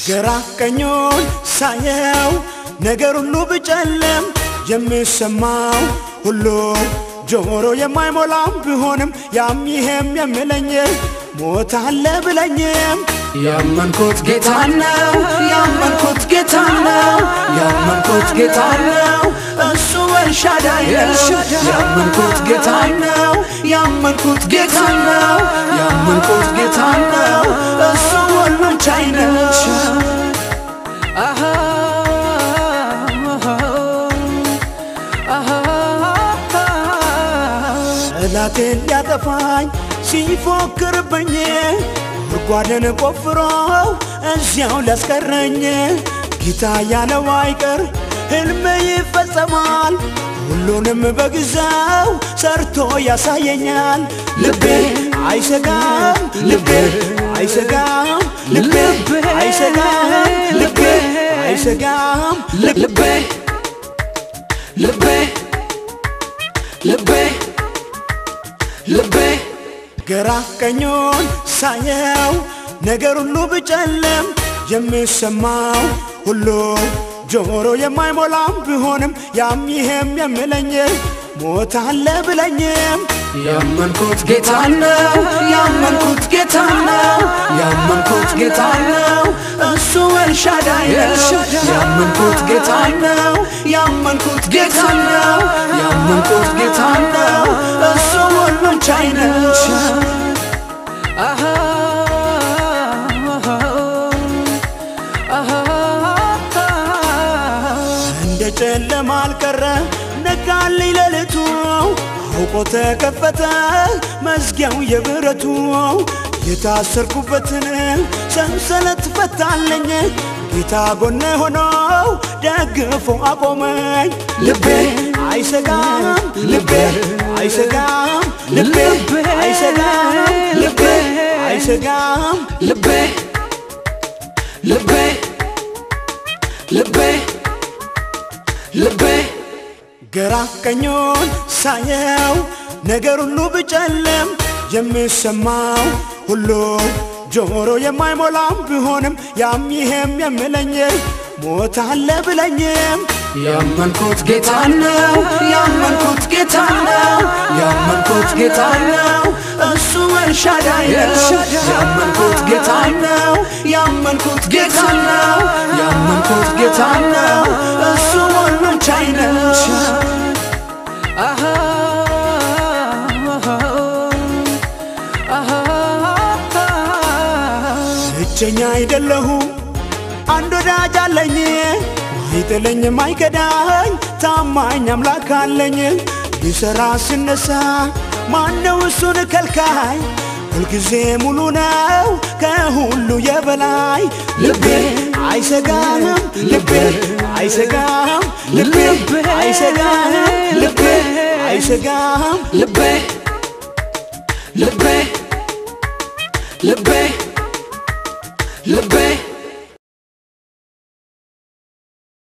ግራ ቀኙን ሳየው ነገር ሁሉ ብጨለም የሚሰማው ሁሉ ጆሮ የማይሞላም ቢሆንም ያም ይሄም የሚለኝ ሞት አለ ብለኝም ያመንኩት ጌታ ነው ያመንኩት ጌታ ነው ያመንኩት ጌታ ነው እሱ ኤልሻዳይ ነው ያመንኩት ጌታ ነው ያመንኩት ጌታ ነው ያመንኩት ጌታ ነው እሱ ሁሉን ቻይ ነው ጠላቴን ሊያጠፋኝ ሲፎክርብኝ ጉድጓድን ቆፍሮ እዚያው ሊያስቀረኝ ጌታ ያለው አይቀር ሕልሜ ይፈጸማል ሁሉንም በጊዜው ሰርቶ ያሳየኛል ልቤ አይሰጋም ልቤ አይሰጋም ልቤ አይሰጋም ልቤ አይሰጋም ልቤ ልቤ ልቤ ልቤ ግራ ቀኙን ሳየው ነገር ሁሉ ብጨለም የሚሰማው ሁሉ ጆሮ የማይሞላም ቢሆንም ያም ይሄም የሚለኝ ሞት አለ ብለኝም ያመንኩት ጌታ ነው ያመንኩት ጌታ ነው ያመንኩት ጌታ ነው እሱ ኤልሻዳይ ነው ያመንኩት ጌታ ነው ያመንኩት ጌታ ነው ያመንኩት ጌታ ነው እሱ ሁሉን ቻይ ነው እንደ ጨለማ አልቀረ ነጋልኝ ሌሊቱ አውቆ ተከፈተ መዝጊያው የብረቱ የታሰርኩበትን ሰንሰለት ፈታልኝ ጌታ ጎኔ ሆኖ ደግፎ አቆመኝ ልቤ አይሰጋም ልቤ አይሰጋም ልቤ አይሰጋም ልቤ አይሰጋም ልቤ ልቤ ልቤ ልቤ ግራ ቀኙን ሳየው ነገር ሁሉ ብጨለም የሚሰማው ሁሉ ጆሮ የማይሞላም ቢሆንም ያም ይሄም የሚለኝ ሞት አለ ብለኝም ያመንኩት ጌታ ነው ያመንኩት ጌታ ነው ያመንኩት ጌታ ነው እሱ ኤልሻዳይ ነው ያመንኩት ጌታ ነው ያመንኩት ጌታ ነው ያመንኩት ጌታ ነው እሱ ሁሉን ቻይ ነው ብቸኛ አይደለሁም አንድ ወዳጅ አለኝ ማይጥለኝ ማይከዳኝ ታማኝ አምላክ አለኝ ሊሰራ ሲነሳ ማነው እሱን ከልካይ ሁልጊዜ ሙሉ ነው ከሁሉ የበላይ ልቤ አይሰጋም ልቤ አይሰጋም ልቤ አይሰጋም ልቤ አይሰጋም ልቤ ልቤ ልቤ ልቤ